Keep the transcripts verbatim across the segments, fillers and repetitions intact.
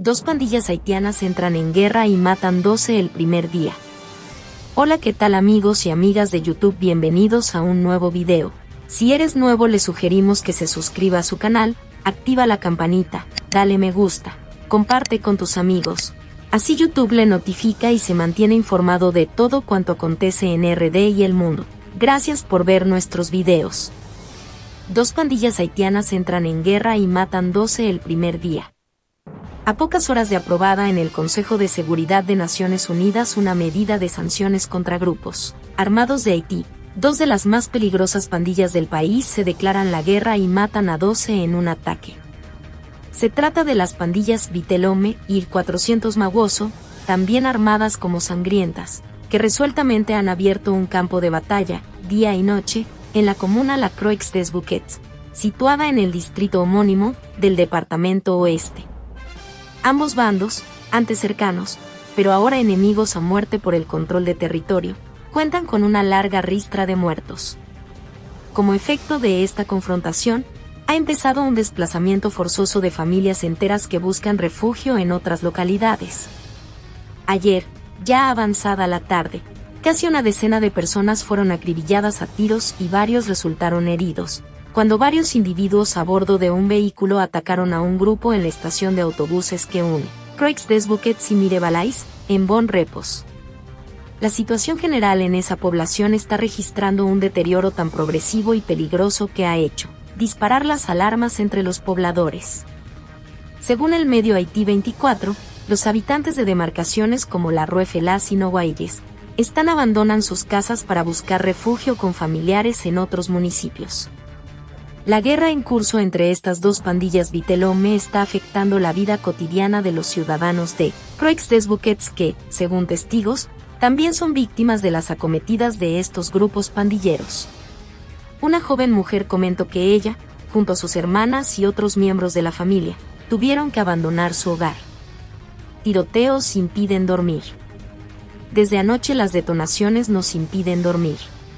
Dos pandillas haitianas entran en guerra y matan doce el primer día. Hola, ¿qué tal amigos y amigas de YouTube? Bienvenidos a un nuevo video. Si eres nuevo, le sugerimos que se suscriba a su canal, activa la campanita, dale me gusta, comparte con tus amigos. Así YouTube le notifica y se mantiene informado de todo cuanto acontece en R D y el mundo. Gracias por ver nuestros videos. Dos pandillas haitianas entran en guerra y matan doce el primer día. A pocas horas de aprobada en el Consejo de Seguridad de Naciones Unidas una medida de sanciones contra grupos armados de Haití, dos de las más peligrosas pandillas del país se declaran la guerra y matan a doce en un ataque. Se trata de las pandillas Vitelome y cuatrocientos Mawozo, también armadas como Sangrientas, que resueltamente han abierto un campo de batalla, día y noche, en la comuna La Croix des Bouquets, situada en el distrito homónimo del departamento Oeste. Ambos bandos, antes cercanos, pero ahora enemigos a muerte por el control de territorio, cuentan con una larga ristra de muertos. Como efecto de esta confrontación, ha empezado un desplazamiento forzoso de familias enteras que buscan refugio en otras localidades. Ayer, ya avanzada la tarde, casi una decena de personas fueron acribilladas a tiros y varios resultaron heridos, cuando varios individuos a bordo de un vehículo atacaron a un grupo en la estación de autobuses que une Croix des Bouquets y Mirebalais, en Bon Repos. La situación general en esa población está registrando un deterioro tan progresivo y peligroso que ha hecho disparar las alarmas entre los pobladores. Según el medio Haití veinticuatro, los habitantes de demarcaciones como La Ruefelas y Noguayes están abandonan sus casas para buscar refugio con familiares en otros municipios. La guerra en curso entre estas dos pandillas Vitelome está afectando la vida cotidiana de los ciudadanos de Croix des Bouquets que, según testigos, también son víctimas de las acometidas de estos grupos pandilleros. Una joven mujer comentó que ella, junto a sus hermanas y otros miembros de la familia, tuvieron que abandonar su hogar. Tiroteos impiden dormir. Desde anoche las detonaciones nos impiden dormir.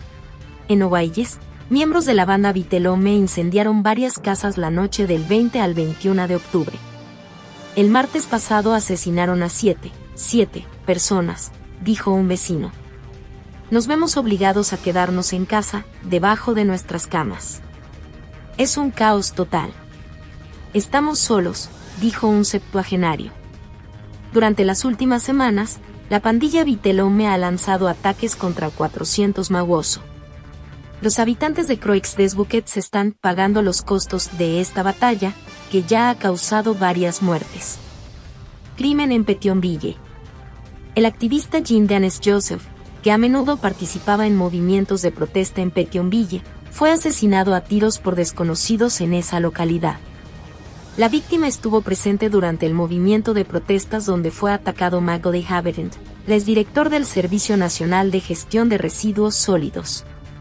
En Noguayes, miembros de la banda Vitelome incendiaron varias casas la noche del veinte al veintiuno de octubre. El martes pasado asesinaron a siete, siete personas, dijo un vecino. Nos vemos obligados a quedarnos en casa, debajo de nuestras camas. Es un caos total. Estamos solos, dijo un septuagenario. Durante las últimas semanas, la pandilla Vitelome ha lanzado ataques contra cuatrocientos Mawozo. Los habitantes de Croix des Bouquets están pagando los costos de esta batalla, que ya ha causado varias muertes. Crimen en Pétionville. El activista Jean-Denis Joseph, que a menudo participaba en movimientos de protesta en Pétionville, fue asesinado a tiros por desconocidos en esa localidad. La víctima estuvo presente durante el movimiento de protestas donde fue atacado Maggie Haberend, el exdirector del Servicio Nacional de Gestión de Residuos Sólidos.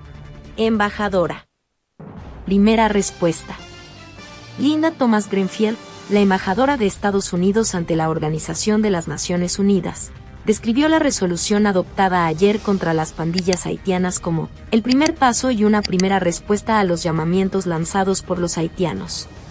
Embajadora. Primera respuesta. Linda Thomas Greenfield, la embajadora de Estados Unidos ante la Organización de las Naciones Unidas, describió la resolución adoptada ayer contra las pandillas haitianas como el primer paso y una primera respuesta a los llamamientos lanzados por los haitianos.